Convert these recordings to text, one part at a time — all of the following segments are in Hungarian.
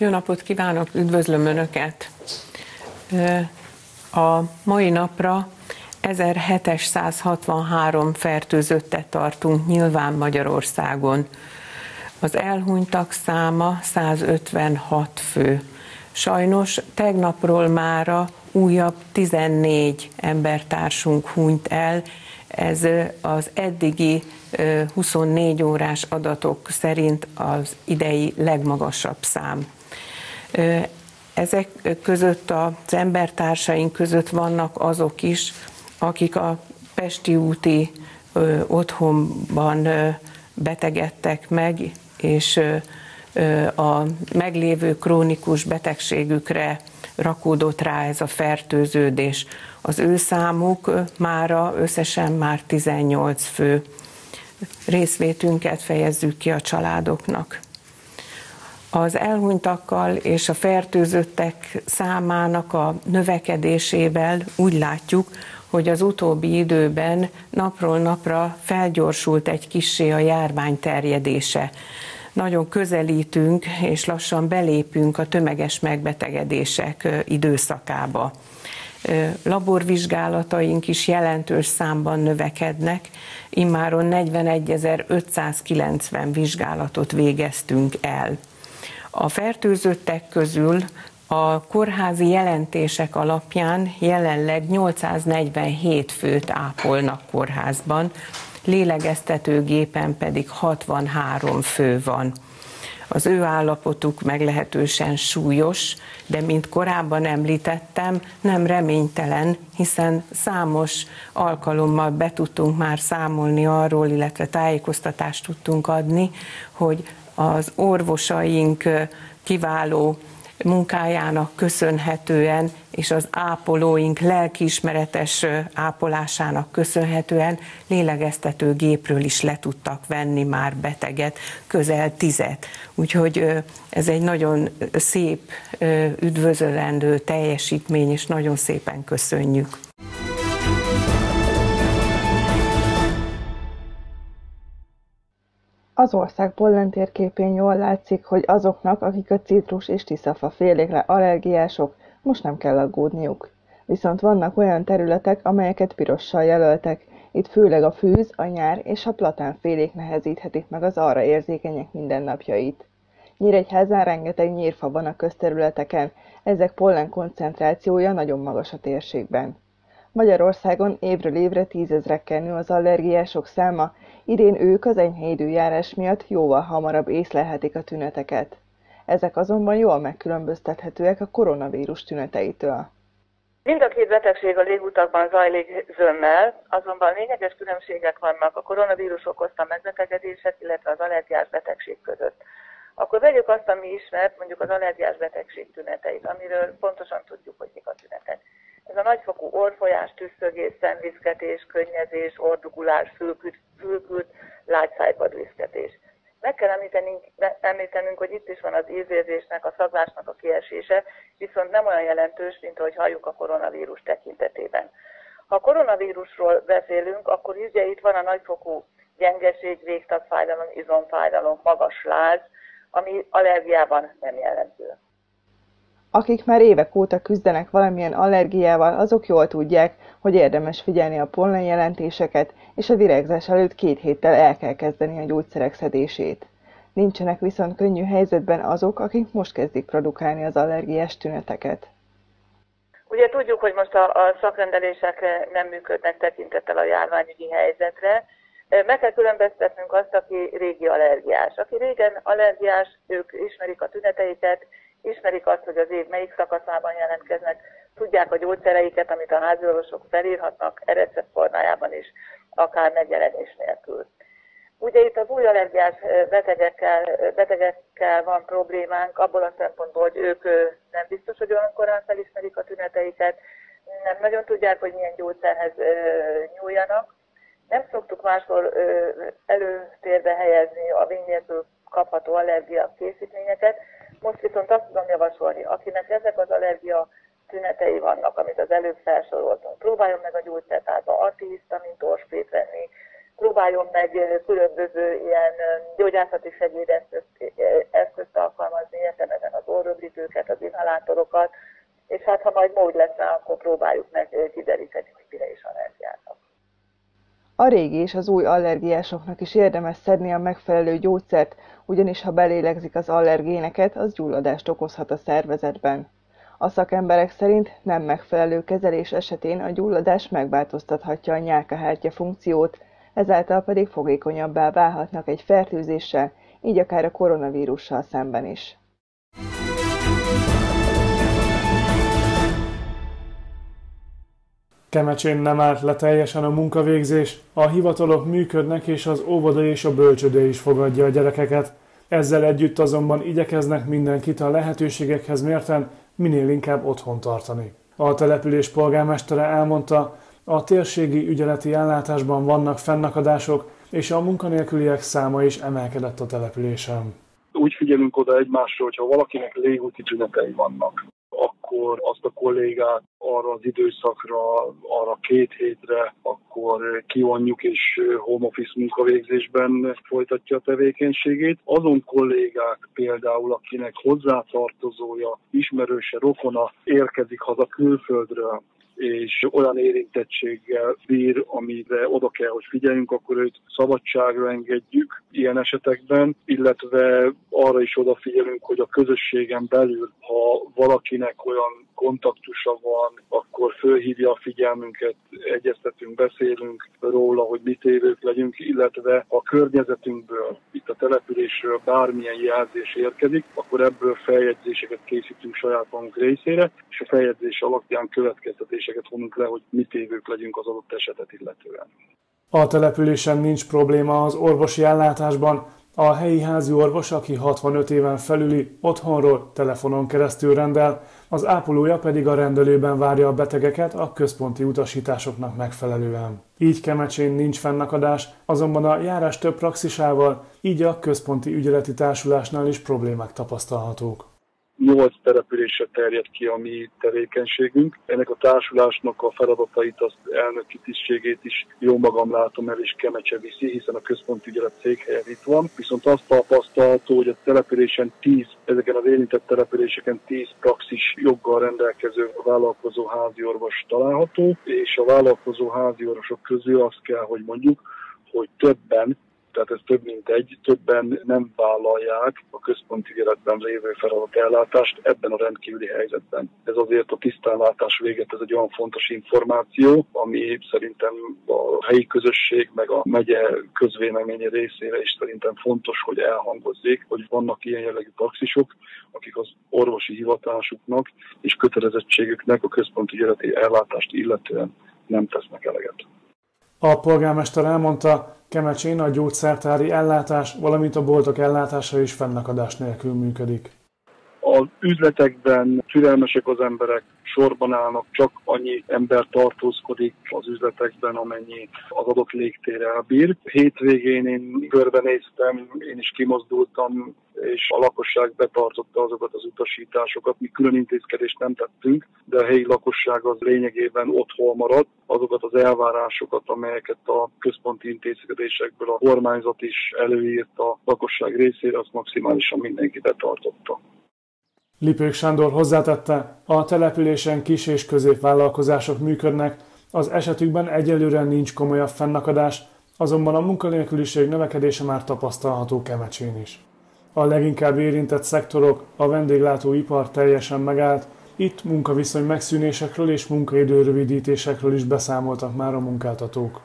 Jó napot kívánok, üdvözlöm Önöket! A mai napra 1763 fertőzöttet tartunk nyilván Magyarországon. Az elhunytak száma 156 fő. Sajnos tegnapról mára újabb 14 embertársunk hunyt el, ez az eddigi 24 órás adatok szerint az idei legmagasabb szám. Ezek között az embertársaink között vannak azok is, akik a Pesti úti otthonban betegedtek meg, és a meglévő krónikus betegségükre rakódott rá ez a fertőződés. Az ő számuk mára összesen már 18 fő. Részvétünket fejezzük ki a családoknak. Az elhunytakkal és a fertőzöttek számának a növekedésével úgy látjuk, hogy az utóbbi időben napról napra felgyorsult egy kissé a járvány terjedése. Nagyon közelítünk és lassan belépünk a tömeges megbetegedések időszakába. Laborvizsgálataink is jelentős számban növekednek, immáron 41.590 vizsgálatot végeztünk el. A fertőzöttek közül a kórházi jelentések alapján jelenleg 847 főt ápolnak kórházban, lélegeztetőgépen pedig 63 fő van. Az ő állapotuk meglehetősen súlyos, de mint korábban említettem, nem reménytelen, hiszen számos alkalommal be tudtunk már számolni arról, illetve tájékoztatást tudtunk adni, hogy az orvosaink kiváló munkájának köszönhetően, és az ápolóink lelkiismeretes ápolásának köszönhetően lélegeztetőgépről is le tudtak venni már beteget, közel 10-et. Úgyhogy ez egy nagyon szép, üdvözölendő teljesítmény, és nagyon szépen köszönjük. Az ország pollentérképén jól látszik, hogy azoknak, akik a citrus és tiszafa félékre allergiások, most nem kell aggódniuk. Viszont vannak olyan területek, amelyeket pirossal jelöltek, itt főleg a fűz, a nyár és a platánfélék nehezíthetik meg az arra érzékenyek mindennapjait. Nyíregyházán rengeteg nyírfa van a közterületeken, ezek pollen koncentrációja nagyon magas a térségben. Magyarországon évről évre 10 000-ekkel nő az allergiások száma, idén ők az enyhe időjárás miatt jóval hamarabb észlelhetik a tüneteket. Ezek azonban jól megkülönböztethetőek a koronavírus tüneteitől. Mind a két betegség a légutakban zajlik zömmel, azonban lényeges különbségek vannak a koronavírus okozta megbetegedések, illetve az allergiás betegség között. Akkor vegyük azt, ami ismert, mondjuk az allergiás betegség tüneteit, amiről pontosan tudjuk, hogy mik a tünetek. Ez a nagyfokú orrfolyás, tüsszögés, szemviszketés, könnyezés, orrdugulás, fülkült, lágyszájpadviszketés. Meg kell említenünk, hogy itt is van az ízérzésnek, a szaglásnak a kiesése, viszont nem olyan jelentős, mint ahogy halljuk a koronavírus tekintetében. Ha a koronavírusról beszélünk, akkor ugye itt van a nagyfokú gyengeség, végtagfájdalom, izomfájdalom, magas láz, ami allergiában nem jellemző. Akik már évek óta küzdenek valamilyen allergiával, azok jól tudják, hogy érdemes figyelni a pollenjelentéseket, és a virágzás előtt 2 héttel el kell kezdeni a gyógyszerek szedését. Nincsenek viszont könnyű helyzetben azok, akik most kezdik produkálni az allergiás tüneteket. Ugye tudjuk, hogy most a szakrendelések nem működnek tekintettel a járványügyi helyzetre. Meg kell különböztetnünk azt, aki régi allergiás. Aki régen allergiás, ők ismerik a tüneteiket, ismerik azt, hogy az év melyik szakaszában jelentkeznek, tudják a gyógyszereiket, amit a háziorvosok felírhatnak, e-recept formájában is, akár megjelenés nélkül. Ugye itt az új allergiás betegekkel van problémánk, abból a szempontból, hogy ők nem biztos, hogy olyan korán felismerik a tüneteiket, nem nagyon tudják, hogy milyen gyógyszerhez nyúljanak. Nem szoktuk máshol előtérbe helyezni a vény nélkül kapható allergia készítményeket. Most viszont azt tudom javasolni, akinek ezek az allergia tünetei vannak, amit az előbb felsoroltunk. Próbáljon meg a gyógyszertárba antihisztamin torsprét venni, próbáljon meg különböző ilyen gyógyászati segédeszközt alkalmazni, értem ezen az orröblítőket, az inhalátorokat, és hát ha majd mód lesz rá, akkor próbáljuk meg kideríteni, hogy mire is allergiáznak. A régi és az új allergiásoknak is érdemes szedni a megfelelő gyógyszert, ugyanis ha belélegzik az allergéneket, az gyulladást okozhat a szervezetben. A szakemberek szerint nem megfelelő kezelés esetén a gyulladás megváltoztathatja a nyálkahártya funkciót, ezáltal pedig fogékonyabbá válhatnak egy fertőzéssel, így akár a koronavírussal szemben is. Kemecsén nem állt le teljesen a munkavégzés, a hivatalok működnek és az óvoda és a bölcsőde is fogadja a gyerekeket. Ezzel együtt azonban igyekeznek mindenkit a lehetőségekhez mérten minél inkább otthon tartani. A település polgármestere elmondta, a térségi ügyeleti ellátásban vannak fennakadások, és a munkanélküliek száma is emelkedett a településen. Úgy figyelünk oda egymásra, hogyha valakinek légúti tünetei vannak, akkor azt a kollégát arra az időszakra, arra 2 hétre, akkor kivonjuk és home office munkavégzésben folytatja a tevékenységét. Azon kollégák például, akinek hozzátartozója, ismerőse, rokona érkezik haza külföldről, és olyan érintettséggel bír, amire oda kell, hogy figyeljünk, akkor őt szabadságra engedjük ilyen esetekben, illetve arra is odafigyelünk, hogy a közösségen belül, ha valakinek olyan kontaktusa van, akkor fölhívja a figyelmünket, egyeztetünk, beszélünk róla, hogy mit évők legyünk, illetve a környezetünkből, itt a településről bármilyen jelzés érkezik, akkor ebből feljegyzéseket készítünk saját magunk részére, és a feljegyzés alapján következtetéseket vonunk le, hogy mit évők legyünk az adott esetet illetően. A településen nincs probléma az orvosi ellátásban. A helyi házi orvos, aki 65 éven felüli, otthonról telefonon keresztül rendel, az ápolója pedig a rendelőben várja a betegeket a központi utasításoknak megfelelően. Így Kemecsén nincs fennakadás, azonban a járás több praxisával, így a központi ügyeleti társulásnál is problémák tapasztalhatók. 8 településre terjed ki a mi tevékenységünk. Ennek a társulásnak a feladatait, az elnöki tisztségét is jó magam látom el, és Kemecse viszi, hiszen a központi ügyelet székhelye itt van. Viszont azt tapasztalható, hogy a településen 10, ezeken az érintett településeken 10 praxis joggal rendelkező vállalkozó háziorvos található, és a vállalkozó háziorvosok közül azt kell, hogy mondjuk, hogy többen, tehát ez több mint egy, többen nem vállalják a központi ügyeletben lévő feladatellátást ebben a rendkívüli helyzetben. Ez azért a tisztánlátás véget, ez egy olyan fontos információ, ami szerintem a helyi közösség meg a megye közvéleménye részére is szerintem fontos, hogy elhangozzék, hogy vannak ilyen jellegű praxisok, akik az orvosi hivatásuknak és kötelezettségüknek a központi ügyeleti ellátást illetően nem tesznek eleget. A polgármester elmondta, Kemecsén a gyógyszertári ellátás, valamint a boltok ellátása is fennakadás nélkül működik. Az üzletekben türelmesek az emberek, sorban állnak, csak annyi ember tartózkodik az üzletekben, amennyi az adott légtér elbír. Hétvégén én körbenéztem, én is kimozdultam, és a lakosság betartotta azokat az utasításokat. Mi külön intézkedést nem tettünk, de a helyi lakosság az lényegében otthon maradt. Azokat az elvárásokat, amelyeket a központi intézkedésekből a kormányzat is előírt a lakosság részére, azt maximálisan mindenki betartotta. Lipők Sándor hozzátette, a településen kis- és középvállalkozások működnek, az esetükben egyelőre nincs komolyabb fennakadás, azonban a munkanélküliség növekedése már tapasztalható Kemecsén is. A leginkább érintett szektorok, a vendéglátóipar teljesen megállt, itt munkaviszony megszűnésekről és munkaidő rövidítésekről is beszámoltak már a munkáltatók.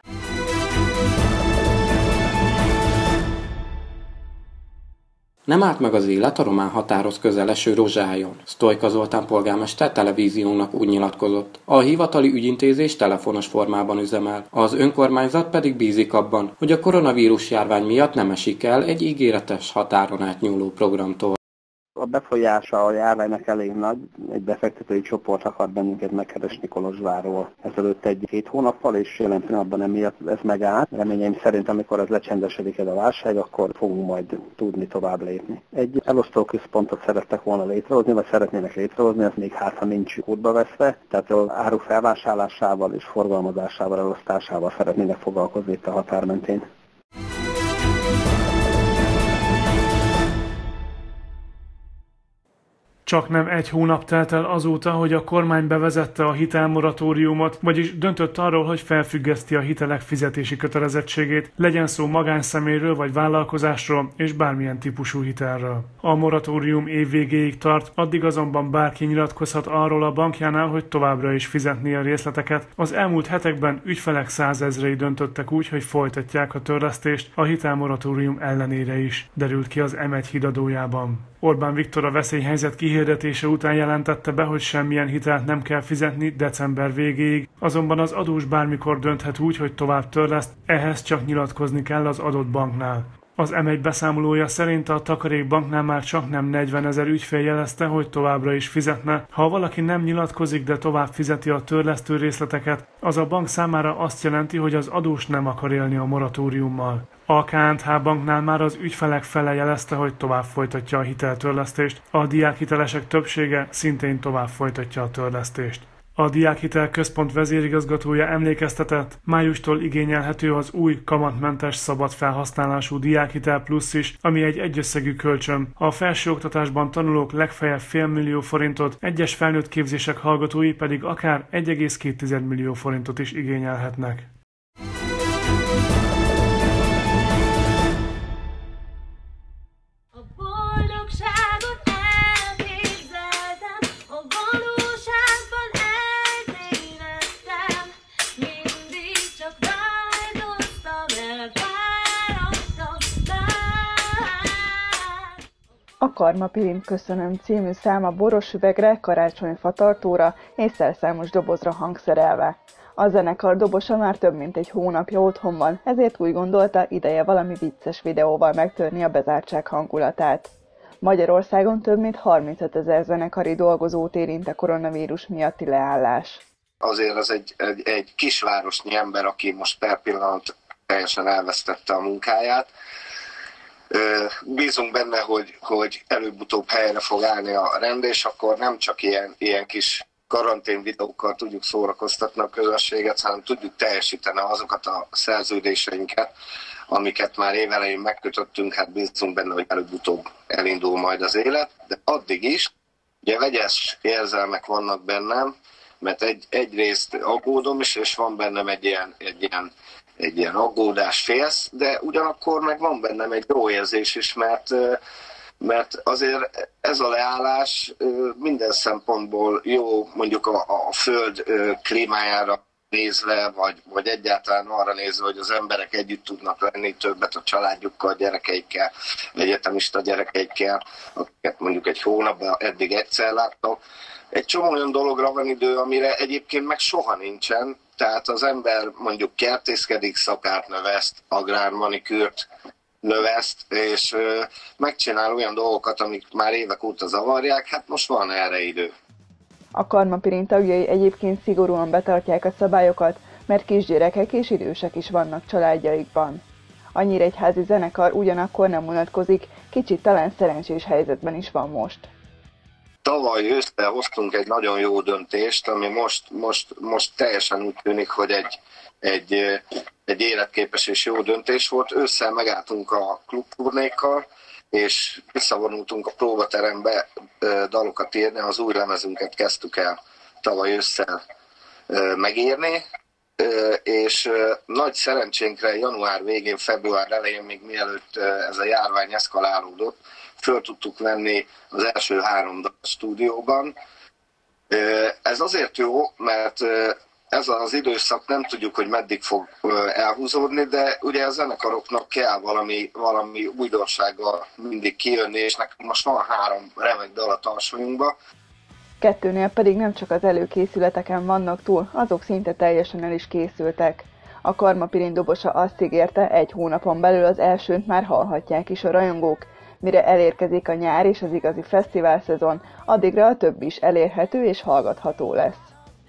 Nem állt meg az élet a román határhoz közel eső Rozsájon. Sztojka Zoltán polgármester televíziónak úgy nyilatkozott. A hivatali ügyintézés telefonos formában üzemel, az önkormányzat pedig bízik abban, hogy a koronavírus járvány miatt nem esik el egy ígéretes határon átnyúló programtól. A befolyása a járványnak elég nagy. Egy befektetői csoport akart bennünket megkeresni Kolozsvárról ezelőtt 1-2 hónappal, és jelen pillanatban emiatt ez megállt. Reményeim szerint, amikor ez lecsendesedik ez a válság, akkor fogunk majd tudni tovább lépni. Egy elosztó központot szerettek volna létrehozni, vagy szeretnének létrehozni, ez még ha nincs útba veszve, tehát az áru felvásárlásával és forgalmazásával, elosztásával szeretnének foglalkozni itt a határ mentén. Csak nem 1 hónap telt el azóta, hogy a kormány bevezette a hitelmoratóriumot, vagyis döntött arról, hogy felfüggeszti a hitelek fizetési kötelezettségét, legyen szó magánszemélyről vagy vállalkozásról és bármilyen típusú hitelről. A moratórium év végéig tart, addig azonban bárki nyilatkozhat arról a bankjánál, hogy továbbra is fizetné a részleteket. Az elmúlt hetekben ügyfelek 100 000-ei döntöttek úgy, hogy folytatják a törlesztést a hitelmoratórium ellenére is, derült ki az M1 híradójában. Orbán Viktor a veszélyhelyzet kihirdetése után jelentette be, hogy semmilyen hitelt nem kell fizetni december végéig, azonban az adós bármikor dönthet úgy, hogy tovább törleszt, ehhez csak nyilatkozni kell az adott banknál. Az M1 beszámolója szerint a Takarékbanknál már csaknem 40 000 ügyfél jelezte, hogy továbbra is fizetne. Ha valaki nem nyilatkozik, de tovább fizeti a törlesztő részleteket, az a bank számára azt jelenti, hogy az adós nem akar élni a moratóriummal. A K&H banknál már az ügyfelek fele jelezte, hogy tovább folytatja a hiteltörlesztést, a diákhitelesek többsége szintén tovább folytatja a törlesztést. A Diákhitel Központ vezérigazgatója emlékeztetett, májustól igényelhető az új kamatmentes szabad felhasználású Diákhitel Plusz is, ami egy egyösszegű kölcsön. A felsőoktatásban tanulók legfeljebb $500 000 forintot, egyes felnőtt képzések hallgatói pedig akár 1,2 millió forintot is igényelhetnek. A Karmapirint köszönöm című száma boros üvegre, karácsonyfatartóra és szerszámos dobozra hangszerelve. A zenekar dobosa már több mint 1 hónapja otthon van, ezért úgy gondolta, ideje valami vicces videóval megtörni a bezártság hangulatát. Magyarországon több mint 35 000 zenekari dolgozót érint a koronavírus miatti leállás. Azért az egy kisvárosnyi ember, aki most per pillanat teljesen elvesztette a munkáját. Bízunk benne, hogy előbb-utóbb helyre fog állni a rend, és akkor nem csak ilyen kis karantén videókkal tudjuk szórakoztatni a közönséget, hanem tudjuk teljesíteni azokat a szerződéseinket, amiket már évelején megkötöttünk, hát bízunk benne, hogy előbb-utóbb elindul majd az élet, de addig is, ugye vegyes érzelmek vannak bennem, mert egyrészt aggódom is, és van bennem egy ilyen aggódás, félsz, de ugyanakkor meg van bennem egy jó érzés is, mert azért ez a leállás minden szempontból jó, mondjuk a föld klímájára nézve, vagy egyáltalán arra nézve, hogy az emberek együtt tudnak lenni többet a családjukkal, gyerekeikkel, egyetemista gyerekeikkel, akiket mondjuk egy hónapban eddig egyszer láttak. Egy csomó olyan dologra van idő, amire egyébként meg soha nincsen, tehát az ember mondjuk kertészkedik, szakát növeszt, agrármanikűrt növeszt, és megcsinál olyan dolgokat, amik már évek óta zavarják, hát most van erre idő. A Karmapirint tagjai egyébként szigorúan betartják a szabályokat, mert kisgyerekek és idősek is vannak családjaikban. A nyíregyházi zenekar ugyanakkor nem unatkozik, kicsit talán szerencsés helyzetben is van most. Tavaly ősszel hoztunk egy nagyon jó döntést, ami most teljesen úgy tűnik, hogy egy életképes és jó döntés volt. Ősszel megálltunk a klubturnékkal, és visszavonultunk a próbaterembe dalokat írni, az új lemezünket kezdtük el tavaly ősszel megírni, és nagy szerencsénkre január végén, február elején, még mielőtt ez a járvány eszkalálódott, föl tudtuk venni az első 3 dalt stúdióban. Ez azért jó, mert ez az időszak nem tudjuk, hogy meddig fog elhúzódni, de ugye a zenekaroknak kell valami újdonsággal mindig kijönni, és nekünk most van 3 remek dal a tarsolyunkba. 2-nél pedig nem csak az előkészületeken vannak túl, azok szinte teljesen el is készültek. A Karmapirint dobosa azt ígérte, 1 hónapon belül az elsőt már hallhatják is a rajongók, Mire elérkezik a nyár és az igazi fesztiválszezon, addigra a többi is elérhető és hallgatható lesz.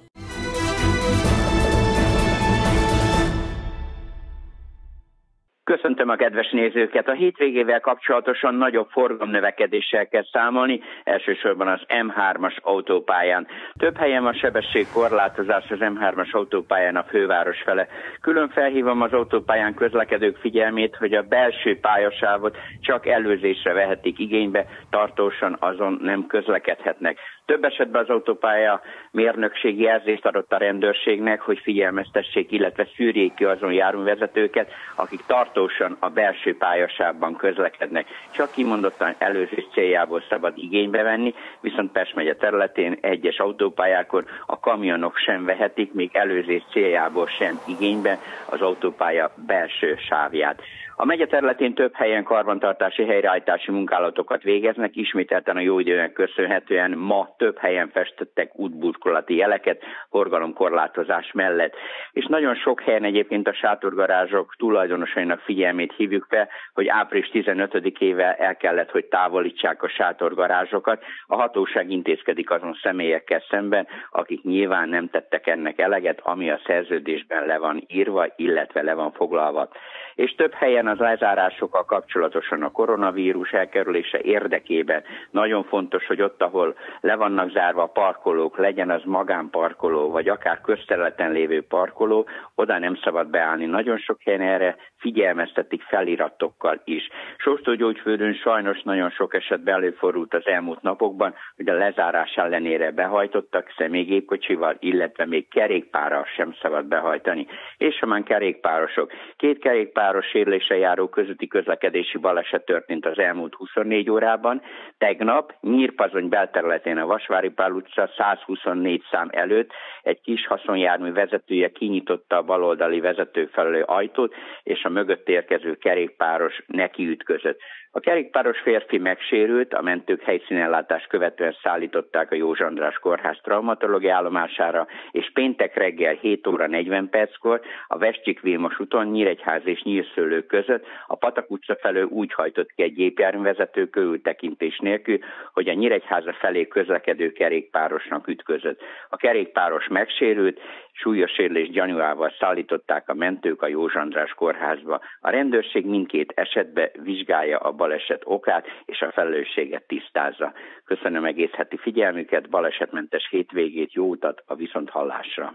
Köszöntöm a kedves nézőket! A hétvégével kapcsolatosan nagyobb forgalomnövekedéssel kell számolni, elsősorban az M3-as autópályán. Több helyen van sebességkorlátozás az M3-as autópályán a főváros fele. Külön felhívom az autópályán közlekedők figyelmét, hogy a belső pályasávot csak előzésre vehetik igénybe, tartósan azon nem közlekedhetnek. Több esetben az autópálya mérnökség jelzést adott a rendőrségnek, hogy figyelmeztessék, illetve szűrjék ki azon járművezetőket, akik tartósan a belső pályasávban közlekednek. Csak kimondottan előzés céljából szabad igénybe venni, viszont Pest megye területén egyes autópályákon a kamionok sem vehetik, még előzés céljából sem igénybe az autópálya belső sávját. A megye területén több helyen karbantartási helyreállítási munkálatokat végeznek, ismételten a jó időnek köszönhetően ma több helyen festettek útburkolati jeleket forgalomkorlátozás mellett. És nagyon sok helyen egyébként a sátorgarázsok tulajdonosainak figyelmét hívjuk fel, hogy április 15-ével el kellett, hogy távolítsák a sátorgarázsokat. A hatóság intézkedik azon személyekkel szemben, akik nyilván nem tettek ennek eleget, ami a szerződésben le van írva, illetve le van foglalva. És több helyen az lezárásokkal kapcsolatosan a koronavírus elkerülése érdekében nagyon fontos, hogy ott, ahol le vannak zárva a parkolók, legyen az magánparkoló, vagy akár közterületen lévő parkoló, oda nem szabad beállni. Nagyon sok helyen erre figyelmeztetik feliratokkal is. Sóstógyógyfürdőn sajnos nagyon sok esetben előfordult az elmúlt napokban, hogy a lezárás ellenére behajtottak személygépkocsival, illetve még kerékpárral sem szabad behajtani. És ha már kerékpárosok, 2 kerékpáros sérüléssel járó közúti közlekedési baleset történt az elmúlt 24 órában. Tegnap Nyírpazony belterületén a Vasvári Pál utca 124 szám előtt egy kis haszonjármű vezetője kinyitotta a baloldali vezető felől ajtót, és a mögött érkező kerékpáros nekiütközött. A kerékpáros férfi megsérült, a mentők helyszínellátást követően szállították a József András kórház traumatológiai állomására, és péntek reggel 7 óra 40 perckor a Vescsik Vilmos úton Nyíregyház és Nyírszőlő között a Patak utca felől úgy hajtott ki egy gépjárművezető körültekintés nélkül, hogy a Nyíregyháza felé közlekedő kerékpárosnak ütközött. A kerékpáros megsérült, súlyos sérülés gyanújával szállították a mentők a József András kórházba. A rendőrség mindkét esetben vizsgálja a baleset okát és a felelősséget tisztázza. Köszönöm egész heti figyelmüket, balesetmentes hétvégét, jó utat a viszonthallásra!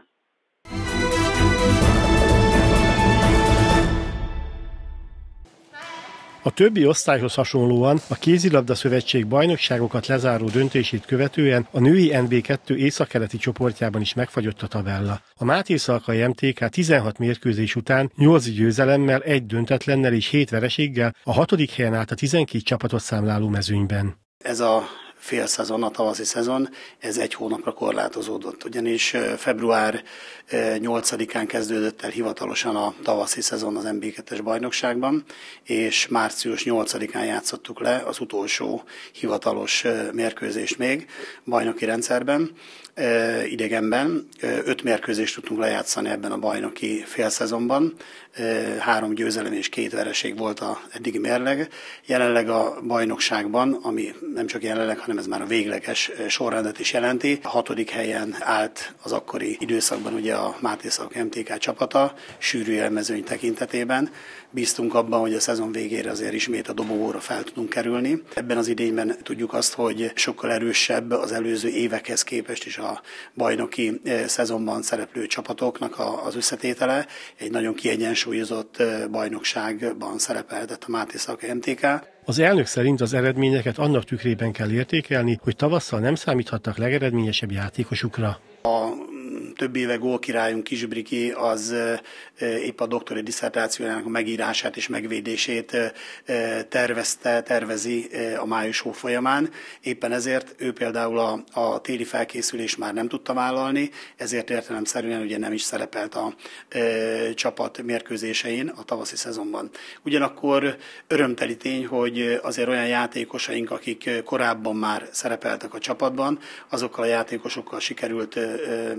A többi osztályhoz hasonlóan a Kézilabda Szövetség bajnokságokat lezáró döntését követően a női NB2 északkeleti csoportjában is megfagyott a tabella. A Mátészalkai MTK 16 mérkőzés után 8 győzelemmel, 1 döntetlennel és 7 vereséggel a 6. helyen állt a 12 csapatot számláló mezőnyben. Ez a félszezon, a tavaszi szezon, ez 1 hónapra korlátozódott, ugyanis február 8-án kezdődött el hivatalosan a tavaszi szezon az NB2-es bajnokságban, és március 8-án játszottuk le az utolsó hivatalos mérkőzést még bajnoki rendszerben, idegenben. 5 mérkőzést tudtunk lejátszani ebben a bajnoki félszezonban, 3 győzelem és 2 vereség volt az eddigi mérleg. Jelenleg a bajnokságban, ami nem csak jelenleg, hanem ez már a végleges sorrendet is jelenti, a 6. helyen állt az akkori időszakban ugye a Mátészalkai MTK csapata, sűrű élmezőny tekintetében. Bíztunk abban, hogy a szezon végére azért ismét a dobogóra fel tudunk kerülni. Ebben az idényben tudjuk azt, hogy sokkal erősebb az előző évekhez képest is a bajnoki szezonban szereplő csapatoknak az összetétele. Egy nagyon kiegyensúlyozott bajnokságban szerepeltett a Mátészalkai MTK. Az elnök szerint az eredményeket annak tükrében kell értékelni, hogy tavasszal nem számíthattak legeredményesebb játékosukra. A több éve gólkirályunk Kisbriki az épp a doktori disszertációjának a megírását és megvédését tervezi a május hó folyamán. Éppen ezért ő például a téli felkészülést már nem tudta vállalni, ezért értelemszerűen ugye nem is szerepelt a csapat mérkőzésein a tavaszi szezonban. Ugyanakkor örömteli tény, hogy azért olyan játékosaink, akik korábban már szerepeltek a csapatban, azokkal a játékosokkal sikerült megegyezni,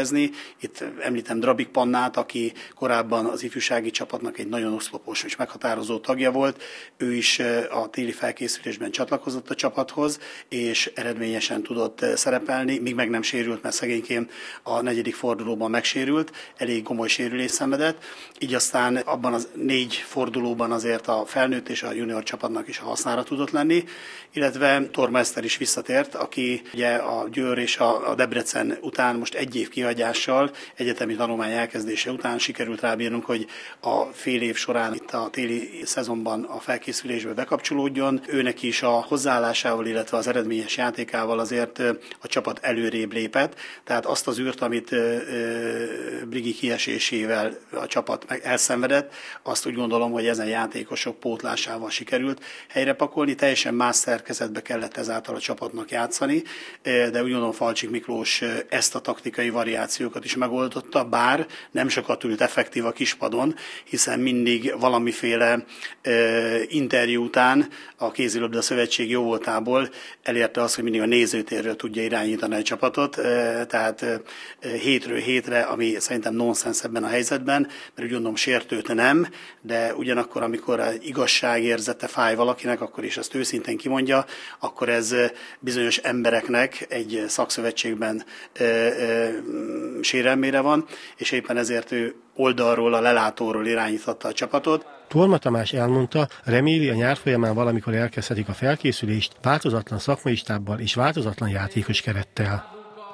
építkezni. Itt említem Drabik Pannát, aki korábban az ifjúsági csapatnak egy nagyon oszlopos és meghatározó tagja volt. Ő is a téli felkészülésben csatlakozott a csapathoz, és eredményesen tudott szerepelni, míg meg nem sérült, mert szegénykém a 4. fordulóban megsérült, elég komoly sérülést szenvedett. Így aztán abban az 4 fordulóban azért a felnőtt és a junior csapatnak is hasznára tudott lenni, illetve Torma Eszter is visszatért, aki ugye a Győr és a Debrecen után most 1 év kihagyással, egyetemi tanulmány elkezdése után sikerült rábírnunk, hogy a fél év során itt a téli szezonban a felkészülésbe bekapcsolódjon. Őnek is a hozzáállásával, illetve az eredményes játékával azért a csapat előrébb lépett, tehát azt az űrt, amit Brigi kiesésével a csapat elszenvedett, azt úgy gondolom, hogy ezen játékosok pótlásával sikerült helyrepakolni. Teljesen más szerkezetbe kellett ezáltal a csapatnak játszani, de úgy gondolom Falcsik Miklós ezt a taktikai variációkat is megoldotta, bár nem sokat ült effektív a kispadon, hiszen mindig valamiféle interjú után a Kézilabda Szövetség jóvoltából elérte azt, hogy mindig a nézőtérről tudja irányítani a csapatot, tehát hétről hétre, ami szerintem nonsens ebben a helyzetben, mert úgy gondolom sértőt nem, de ugyanakkor, amikor igazságérzete fáj valakinek, akkor is azt őszintén kimondja, akkor ez bizonyos embereknek egy szakszövetségben sérelmére van, és éppen ezért ő oldalról, a lelátóról irányította a csapatot. Torma Tamás elmondta, reméli, a nyár folyamán valamikor elkezdhetik a felkészülést változatlan szakmai stábbal és változatlan játékos kerettel.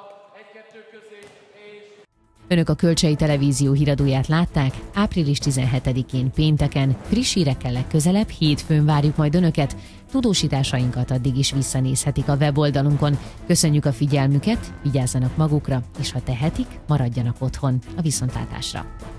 Önök a Kölcsei Televízió híradóját látták, április 17-én pénteken, friss hírekkel legközelebb hétfőn várjuk majd Önöket, tudósításainkat addig is visszanézhetik a weboldalunkon. Köszönjük a figyelmüket, vigyázzanak magukra, és ha tehetik, maradjanak otthon. A viszontlátásra!